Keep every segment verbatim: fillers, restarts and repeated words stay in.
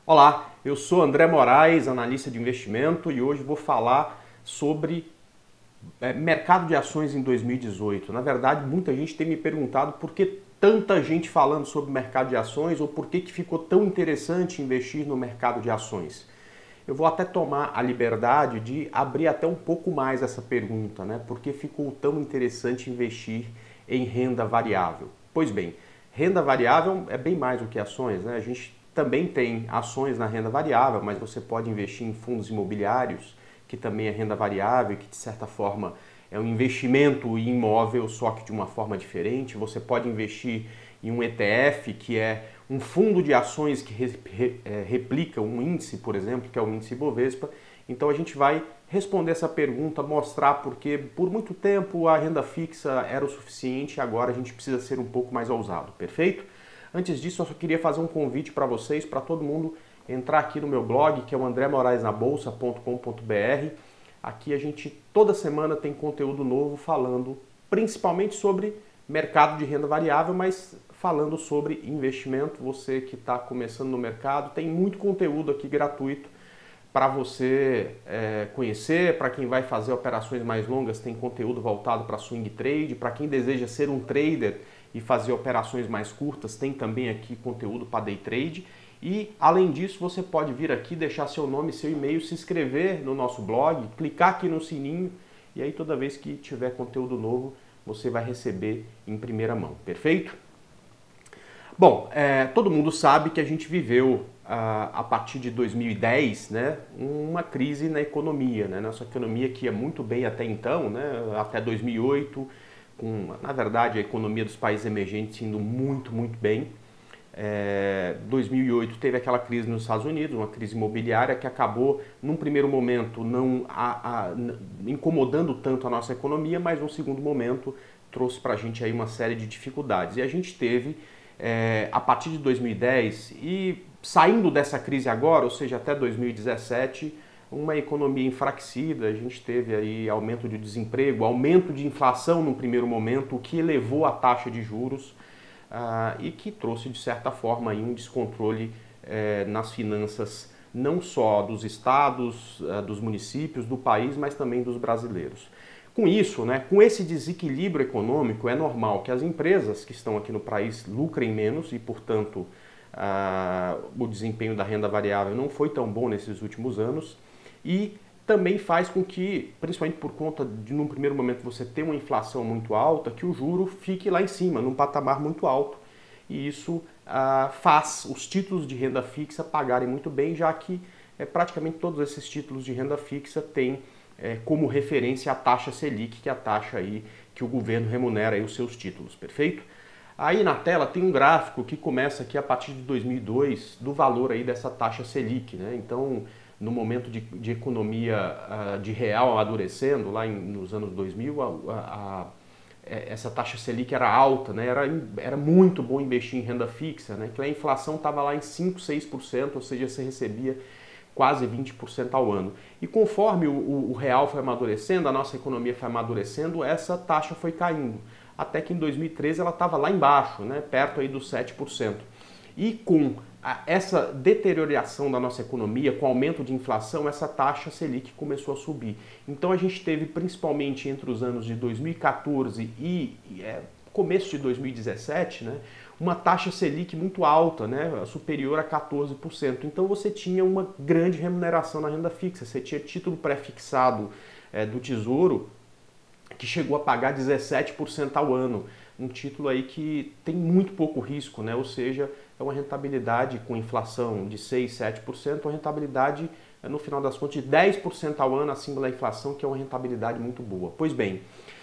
Olá, eu sou André Moraes, analista de investimento, e hoje vou falar sobre é, mercado de ações em dois mil e dezoito. Na verdade, muita gente tem me perguntado por que tanta gente falando sobre mercado de ações ou por que, que ficou tão interessante investir no mercado de ações. Eu vou até tomar a liberdade de abrir até um pouco mais essa pergunta, né? Por que ficou tão interessante investir em renda variável? Pois bem, renda variável é bem mais do que ações, né? A gente também tem ações na renda variável, mas você pode investir em fundos imobiliários, que também é renda variável, que de certa forma é um investimento em imóvel, só que de uma forma diferente. Você pode investir em um E T F, que é um fundo de ações que re, re, é, replica um índice, por exemplo, que é o índice Bovespa. Então a gente vai responder essa pergunta, mostrar porque por muito tempo a renda fixa era o suficiente e agora a gente precisa ser um pouco mais ousado, perfeito? Antes disso, eu só queria fazer um convite para vocês, para todo mundo entrar aqui no meu blog, que é o andré moraes na bolsa ponto com ponto br. Aqui a gente toda semana tem conteúdo novo falando principalmente sobre mercado de renda variável, mas falando sobre investimento. Você que está começando no mercado, tem muito conteúdo aqui gratuito para você é, conhecer. Para quem vai fazer operações mais longas, tem conteúdo voltado para swing trade. Para quem deseja ser um trader e fazer operações mais curtas, tem também aqui conteúdo para day trade. E além disso, você pode vir aqui, deixar seu nome, seu e-mail, se inscrever no nosso blog, clicar aqui no sininho e aí toda vez que tiver conteúdo novo, você vai receber em primeira mão, perfeito? Bom, é, todo mundo sabe que a gente viveu a, a partir de dois mil e dez, né, uma crise na economia, né, nossa economia que ia muito bem até então, né, até dois mil e oito, com, na verdade, a economia dos países emergentes indo muito, muito bem. É, dois mil e oito teve aquela crise nos Estados Unidos, uma crise imobiliária que acabou, num primeiro momento, não a, a, incomodando tanto a nossa economia, mas num segundo momento trouxe para a gente aí uma série de dificuldades. E a gente teve, é, a partir de dois mil e dez e saindo dessa crise agora, ou seja, até dois mil e dezessete, uma economia enfraquecida. A gente teve aí aumento de desemprego, aumento de inflação no primeiro momento, o que elevou a taxa de juros. Uh, e que trouxe, de certa forma, aí, um descontrole eh, nas finanças não só dos estados, uh, dos municípios, do país, mas também dos brasileiros. Com isso, né, com esse desequilíbrio econômico, é normal que as empresas que estão aqui no país lucrem menos e, portanto, uh, o desempenho da renda variável não foi tão bom nesses últimos anos e também faz com que, principalmente por conta de, num primeiro momento, você ter uma inflação muito alta, que o juro fique lá em cima, num patamar muito alto. E isso ah, faz os títulos de renda fixa pagarem muito bem, já que é, praticamente todos esses títulos de renda fixa têm é, como referência a taxa Selic, que é a taxa aí que o governo remunera aí os seus títulos, perfeito? Aí na tela tem um gráfico que começa aqui a partir de dois mil e dois, do valor aí dessa taxa Selic, né? Então, no momento de, de economia uh, de real amadurecendo, lá em, nos anos dois mil, a, a, a, essa taxa Selic era alta, né? era, era muito bom investir em renda fixa, né? Que a inflação estava lá em cinco, seis por cento, ou seja, você recebia quase vinte por cento ao ano. E conforme o, o, o real foi amadurecendo, a nossa economia foi amadurecendo, essa taxa foi caindo. Até que em dois mil e treze ela estava lá embaixo, né? Perto aí dos sete por cento. E com essa deterioração da nossa economia, com o aumento de inflação, essa taxa Selic começou a subir. Então a gente teve, principalmente entre os anos de dois mil e quatorze e é, começo de dois mil e dezessete, né, uma taxa Selic muito alta, né, superior a quatorze por cento. Então você tinha uma grande remuneração na renda fixa, você tinha título pré-fixado é, do Tesouro que chegou a pagar dezessete por cento ao ano. Um título aí que tem muito pouco risco, né? Ou seja, é uma rentabilidade com inflação de seis, sete por cento, uma rentabilidade, no final das contas, de dez por cento ao ano acima da inflação, que é uma rentabilidade muito boa. Pois bem,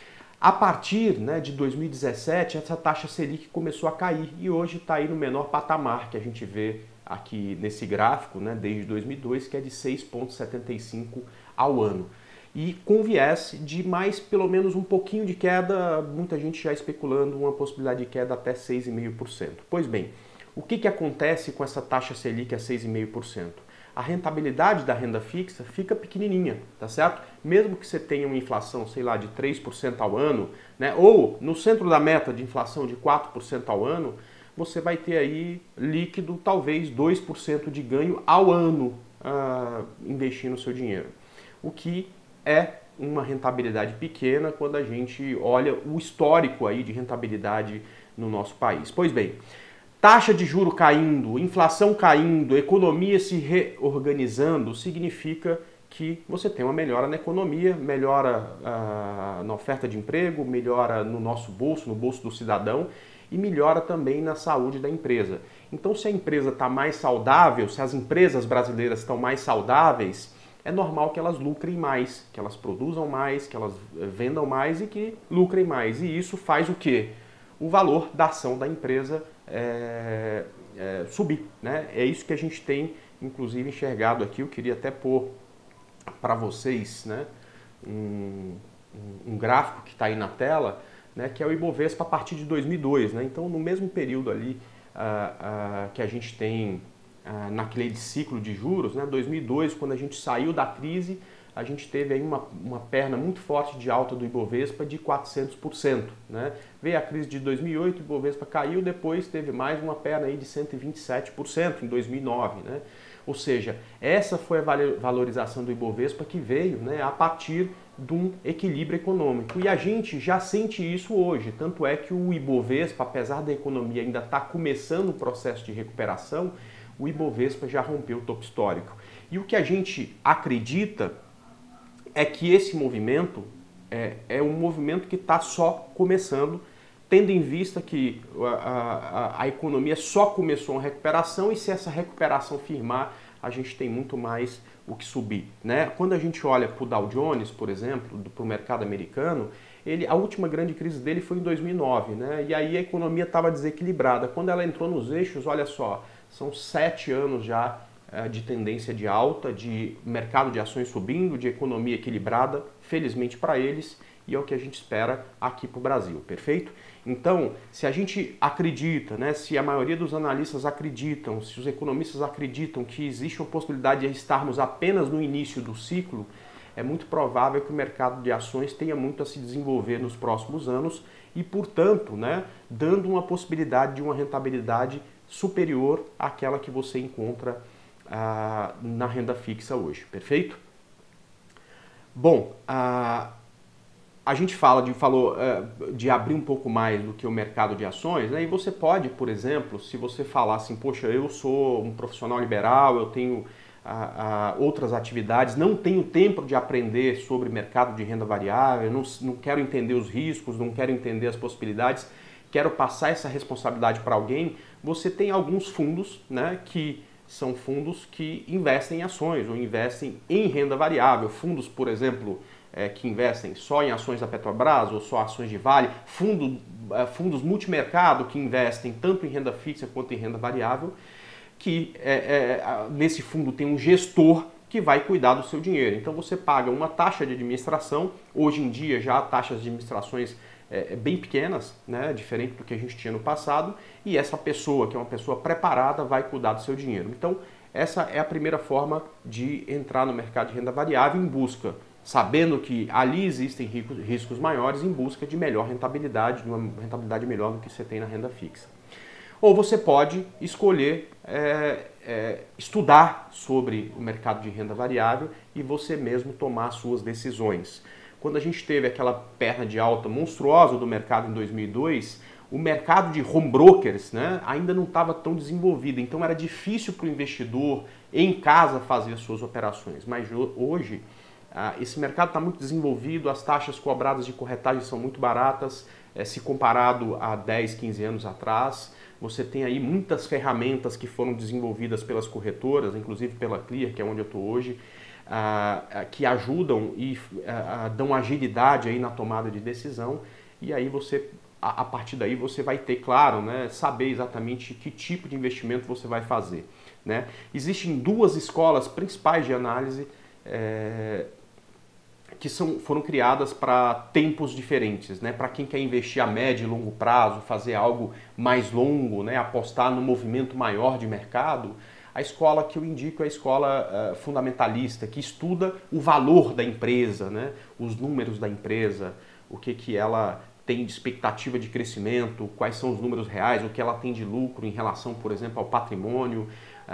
a partir né, de dois mil e dezessete, essa taxa Selic começou a cair e hoje está aí no menor patamar que a gente vê aqui nesse gráfico, né, desde dois mil e dois, que é de seis vírgula setenta e cinco ao ano. E com viés de mais pelo menos um pouquinho de queda, muita gente já especulando uma possibilidade de queda até seis vírgula cinco por cento. Pois bem, o que, que acontece com essa taxa Selic a seis vírgula cinco por cento? A rentabilidade da renda fixa fica pequenininha, tá certo? Mesmo que você tenha uma inflação, sei lá, de três por cento ao ano, né, ou no centro da meta de inflação de quatro por cento ao ano, você vai ter aí líquido talvez dois por cento de ganho ao ano uh, investindo o seu dinheiro. O que é uma rentabilidade pequena quando a gente olha o histórico aí de rentabilidade no nosso país. Pois bem, taxa de juro caindo, inflação caindo, economia se reorganizando, significa que você tem uma melhora na economia, melhora uh, na oferta de emprego, melhora no nosso bolso, no bolso do cidadão e melhora também na saúde da empresa. Então, se a empresa está mais saudável, se as empresas brasileiras estão mais saudáveis, é normal que elas lucrem mais, que elas produzam mais, que elas vendam mais e que lucrem mais. E isso faz o quê? O valor da ação da empresa é, é, subir, né? É isso que a gente tem, inclusive, enxergado aqui. Eu queria até pôr para vocês, né, um, um gráfico que está aí na tela, né, que é o Ibovespa a partir de dois mil e dois. Né? Então, no mesmo período ali uh, uh, que a gente tem uh, naquele ciclo de juros, né, dois mil e dois, quando a gente saiu da crise, a gente teve aí uma, uma perna muito forte de alta do Ibovespa de quatrocentos por cento. Né? Veio a crise de dois mil e oito, o Ibovespa caiu, depois teve mais uma perna aí de cento e vinte e sete por cento em dois mil e nove. Né? Ou seja, essa foi a valorização do Ibovespa que veio, né, a partir de um equilíbrio econômico. E a gente já sente isso hoje, tanto é que o Ibovespa, apesar da economia ainda estar começando o processo de recuperação, o Ibovespa já rompeu o topo histórico. E o que a gente acredita é que esse movimento é, é um movimento que está só começando, tendo em vista que a, a, a economia só começou a recuperação e se essa recuperação firmar, a gente tem muito mais o que subir. Né? Quando a gente olha para o Dow Jones, por exemplo, para o mercado americano, ele, a última grande crise dele foi em dois mil e nove, né? E aí a economia estava desequilibrada. Quando ela entrou nos eixos, olha só, são sete anos já é, de tendência de alta, de mercado de ações subindo, de economia equilibrada, felizmente para eles, e é o que a gente espera aqui para o Brasil, perfeito? Então, se a gente acredita, né, se a maioria dos analistas acreditam, se os economistas acreditam que existe uma possibilidade de estarmos apenas no início do ciclo, é muito provável que o mercado de ações tenha muito a se desenvolver nos próximos anos e, portanto, né, dando uma possibilidade de uma rentabilidade superior àquela que você encontra ah, na renda fixa hoje, perfeito? Bom, ah, a gente fala de, falou, de abrir um pouco mais do que o mercado de ações, né? E você pode, por exemplo, se você falar assim, poxa, eu sou um profissional liberal, eu tenho a, a, outras atividades, não tenho tempo de aprender sobre mercado de renda variável, não, não quero entender os riscos, não quero entender as possibilidades, quero passar essa responsabilidade para alguém, você tem alguns fundos, né, que são fundos que investem em ações ou investem em renda variável. Fundos, por exemplo, É, que investem só em ações da Petrobras ou só ações de Vale, fundo, é, fundos multimercado que investem tanto em renda fixa quanto em renda variável, que é, é, nesse fundo tem um gestor que vai cuidar do seu dinheiro. Então você paga uma taxa de administração, hoje em dia já há taxas de administrações é, bem pequenas, né, diferente do que a gente tinha no passado, e essa pessoa, que é uma pessoa preparada, vai cuidar do seu dinheiro. Então essa é a primeira forma de entrar no mercado de renda variável em busca, sabendo que ali existem riscos maiores, em busca de melhor rentabilidade, de uma rentabilidade melhor do que você tem na renda fixa. Ou você pode escolher é, é, estudar sobre o mercado de renda variável e você mesmo tomar suas decisões. Quando a gente teve aquela perna de alta monstruosa do mercado em dois mil e dois, o mercado de home brokers, né, ainda não estava tão desenvolvido, então era difícil para o investidor em casa fazer as suas operações. Mas hoje Ah, esse mercado está muito desenvolvido, as taxas cobradas de corretagem são muito baratas, eh, se comparado a dez, quinze anos atrás. Você tem aí muitas ferramentas que foram desenvolvidas pelas corretoras, inclusive pela Clear, que é onde eu estou hoje, ah, ah, que ajudam e ah, dão agilidade aí na tomada de decisão. E aí você, a, a partir daí você vai ter, claro, né, saber exatamente que tipo de investimento você vai fazer. Né? Existem duas escolas principais de análise é, que são, foram criadas para tempos diferentes, né? Para quem quer investir a médio e longo prazo, fazer algo mais longo, né? Apostar no movimento maior de mercado, a escola que eu indico é a escola uh, fundamentalista, que estuda o valor da empresa, né? Os números da empresa, o que, que ela tem de expectativa de crescimento, quais são os números reais, o que ela tem de lucro em relação, por exemplo, ao patrimônio,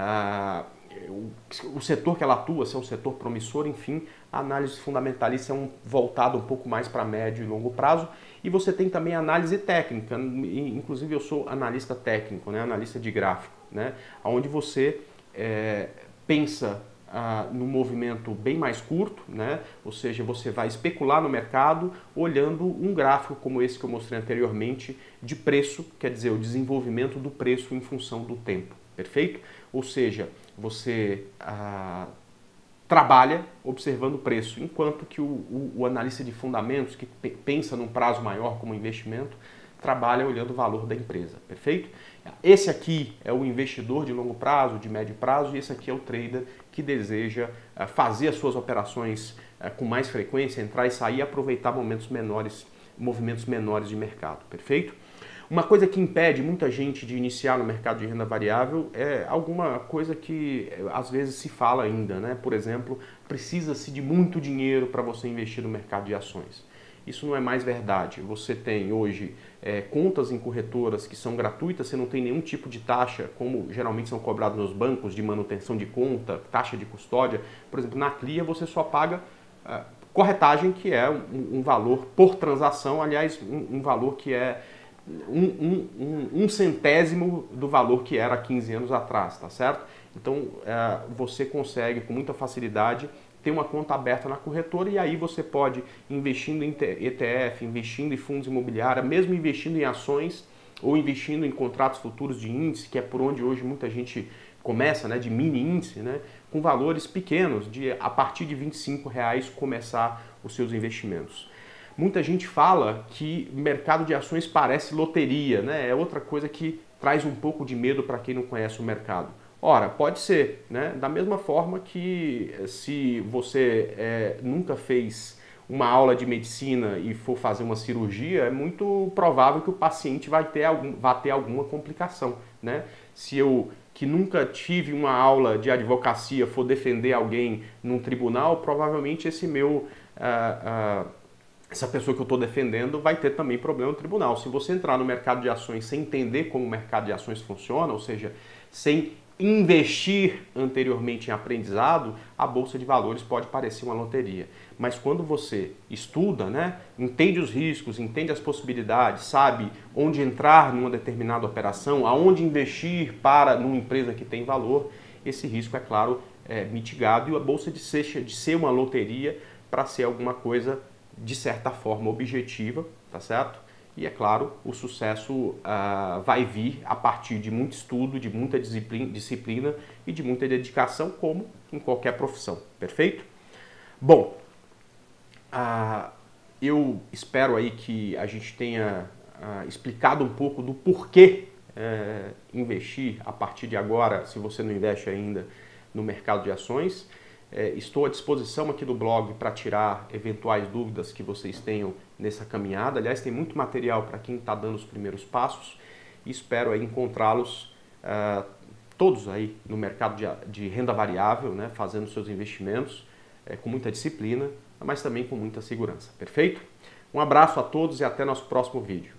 ah, o, o setor que ela atua, se é um setor promissor, enfim, a análise fundamentalista é um, voltada um pouco mais para médio e longo prazo. E você tem também a análise técnica, inclusive eu sou analista técnico, né, analista de gráfico, né, onde você é, pensa ah, no movimento bem mais curto, né, ou seja, você vai especular no mercado olhando um gráfico como esse que eu mostrei anteriormente de preço, quer dizer, o desenvolvimento do preço em função do tempo, perfeito? Ou seja, você ah, trabalha observando o preço, enquanto que o, o, o analista de fundamentos, que pensa num prazo maior como investimento, trabalha olhando o valor da empresa, perfeito? Esse aqui é o investidor de longo prazo, de médio prazo, e esse aqui é o trader que deseja uh, fazer as suas operações uh, com mais frequência, entrar e sair e aproveitar momentos menores, movimentos menores de mercado, perfeito? Uma coisa que impede muita gente de iniciar no mercado de renda variável é alguma coisa que às vezes se fala ainda, né? Por exemplo, precisa-se de muito dinheiro para você investir no mercado de ações. Isso não é mais verdade. Você tem hoje é, contas em corretoras que são gratuitas, você não tem nenhum tipo de taxa, como geralmente são cobrados nos bancos, de manutenção de conta, taxa de custódia. Por exemplo, na Clia você só paga uh, corretagem, que é um, um valor por transação, aliás, um, um valor que é Um, um, um, um centésimo do valor que era há quinze anos atrás, tá certo? Então é, você consegue com muita facilidade ter uma conta aberta na corretora e aí você pode, investindo em E T F, investindo em fundos imobiliários, mesmo investindo em ações ou investindo em contratos futuros de índice, que é por onde hoje muita gente começa, né, de mini índice, né, com valores pequenos, de a partir de vinte e cinco reais começar os seus investimentos. Muita gente fala que mercado de ações parece loteria, né? É outra coisa que traz um pouco de medo para quem não conhece o mercado. Ora, pode ser, né? Da mesma forma que se você é, nunca fez uma aula de medicina e for fazer uma cirurgia, é muito provável que o paciente vai ter, algum, vai ter alguma complicação, né? Se eu que nunca tive uma aula de advocacia for defender alguém num tribunal, provavelmente esse meu... Uh, uh, essa pessoa que eu estou defendendo vai ter também problema no tribunal. Se você entrar no mercado de ações sem entender como o mercado de ações funciona, ou seja, sem investir anteriormente em aprendizado, a Bolsa de Valores pode parecer uma loteria. Mas quando você estuda, né, entende os riscos, entende as possibilidades, sabe onde entrar numa determinada operação, aonde investir para numa empresa que tem valor, esse risco, é claro, é mitigado e a Bolsa de ser, de ser uma loteria para ser alguma coisa de certa forma objetiva, tá certo? E é claro, o sucesso uh, vai vir a partir de muito estudo, de muita disciplina, disciplina e de muita dedicação, como em qualquer profissão, perfeito? Bom, uh, eu espero aí que a gente tenha uh, explicado um pouco do porquê uh, investir a partir de agora, se você não investe ainda no mercado de ações. É, estou à disposição aqui do blog para tirar eventuais dúvidas que vocês tenham nessa caminhada. Aliás, tem muito material para quem está dando os primeiros passos e espero aí encontrá-los uh, todos aí no mercado de, de renda variável, né, fazendo seus investimentos é, com muita disciplina, mas também com muita segurança. Perfeito? Um abraço a todos e até nosso próximo vídeo.